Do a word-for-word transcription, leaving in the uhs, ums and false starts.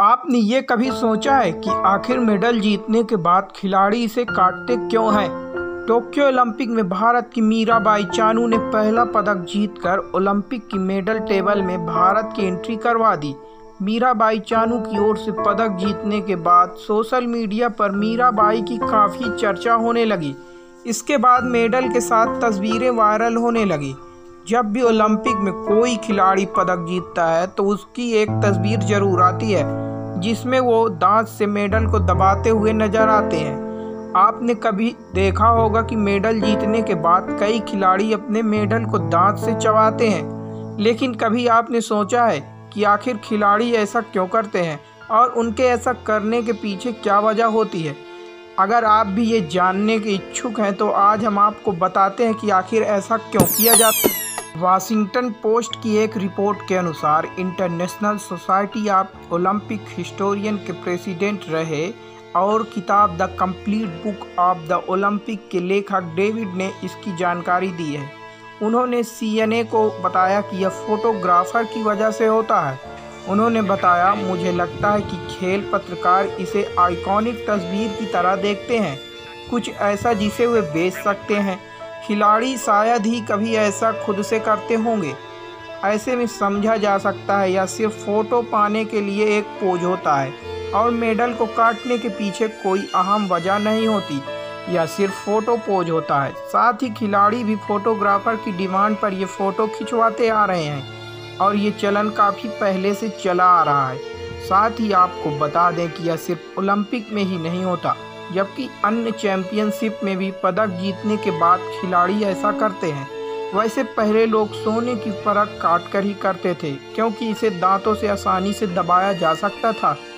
आपने ये कभी सोचा है कि आखिर मेडल जीतने के बाद खिलाड़ी इसे काटते क्यों हैं? टोक्यो ओलंपिक में भारत की मीराबाई चानू ने पहला पदक जीतकर ओलंपिक की मेडल टेबल में भारत की एंट्री करवा दी। मीराबाई चानू की ओर से पदक जीतने के बाद सोशल मीडिया पर मीराबाई की काफ़ी चर्चा होने लगी। इसके बाद मेडल के साथ तस्वीरें वायरल होने लगी। जब भी ओलंपिक में कोई खिलाड़ी पदक जीतता है तो उसकी एक तस्वीर जरूर आती है जिसमें वो दांत से मेडल को दबाते हुए नजर आते हैं। आपने कभी देखा होगा कि मेडल जीतने के बाद कई खिलाड़ी अपने मेडल को दांत से चबाते हैं, लेकिन कभी आपने सोचा है कि आखिर खिलाड़ी ऐसा क्यों करते हैं और उनके ऐसा करने के पीछे क्या वजह होती है? अगर आप भी ये जानने के इच्छुक हैं तो आज हम आपको बताते हैं कि आखिर ऐसा क्यों किया जाता है। वाशिंगटन पोस्ट की एक रिपोर्ट के अनुसार international society of Olympic historian के प्रेसिडेंट रहे और किताब the complete book of the Olympic के लेखक डेविड ने इसकी जानकारी दी है। उन्होंने सी एन ए को बताया कि यह फोटोग्राफर की वजह से होता है। उन्होंने बताया, मुझे लगता है कि खेल पत्रकार इसे आइकॉनिक तस्वीर की तरह देखते हैं, कुछ ऐसा जिसे वे बेच सकते हैं। खिलाड़ी शायद ही कभी ऐसा खुद से करते होंगे। ऐसे में समझा जा सकता है यह सिर्फ फ़ोटो पाने के लिए एक पोज होता है और मेडल को काटने के पीछे कोई अहम वजह नहीं होती। यह सिर्फ फ़ोटो पोज होता है। साथ ही खिलाड़ी भी फोटोग्राफर की डिमांड पर ये फ़ोटो खिंचवाते आ रहे हैं और ये चलन काफ़ी पहले से चला आ रहा है। साथ ही आपको बता दें कि यह सिर्फ ओलंपिक में ही नहीं होता, जबकि अन्य चैंपियनशिप में भी पदक जीतने के बाद खिलाड़ी ऐसा करते हैं। वैसे पहले लोग सोने की परख काट कर ही करते थे, क्योंकि इसे दांतों से आसानी से दबाया जा सकता था।